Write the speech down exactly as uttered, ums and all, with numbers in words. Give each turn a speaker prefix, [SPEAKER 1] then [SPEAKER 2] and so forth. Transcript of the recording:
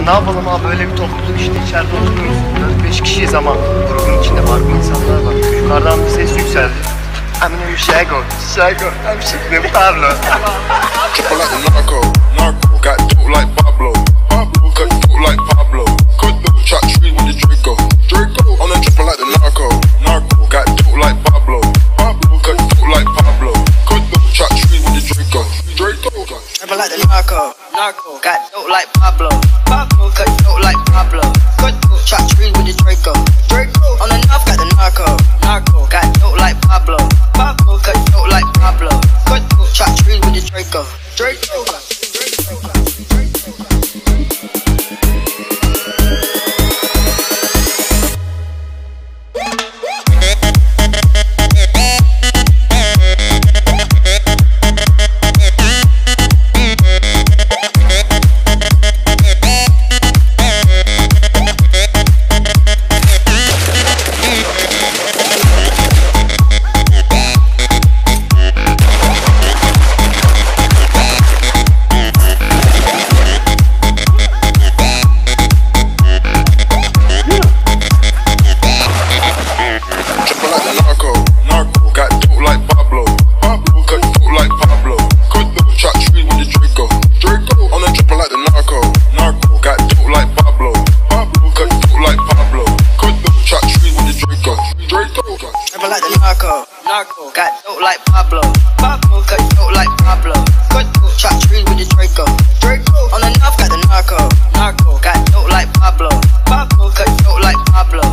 [SPEAKER 1] ne yapalım abi, böyle bir topluluk işte, içeride oturuyoruz. dört beş kişiyiz ama grubun içinde farklı insanlar var. Yukarıdan bir ses yükseldi. Eminem Shago, Shago, I'm Shago Pablo.
[SPEAKER 2] Triple like the narco, narco, got dope like Pablo, Pablo, cut dope like Pablo, cut dope, chop tree with the Draco, Draco, on the triple like the narco, narco, got dope like Pablo, Pablo, cut dope like Pablo, cut dope, chop tree with the Draco, Draco.
[SPEAKER 3] Triple like the narco, narco, got dope like Pablo, Pablo, cut dope like Pablo, cut dope, chop trees with the Draco, Draco, on the north got the narco, narco, got dope like Pablo, Pablo, cut dope like Pablo, cut dope, chop trees with the Draco, Draco, Draco. Triple like the narco, narco, got dope like Pablo, Pablo, cut dope like Pablo, cut dope, chop trees with the Draco, Draco, on the north got the narco, narco, got dope like Pablo, Pablo, cut dope like Pablo,